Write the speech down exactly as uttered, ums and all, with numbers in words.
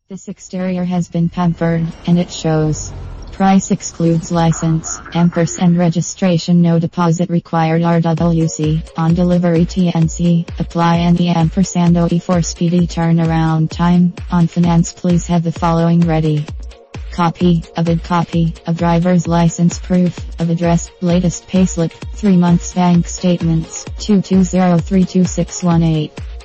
This exterior has been pampered, and it shows. Price excludes license, ampersand registration, no deposit required, R W C, on delivery T N C, apply and the ampersand O E for speedy turnaround time. On finance, please have the following ready. Copy, a vid copy, of driver's license, proof of address, latest payslip, three months bank statements, two two zero three two six one eight.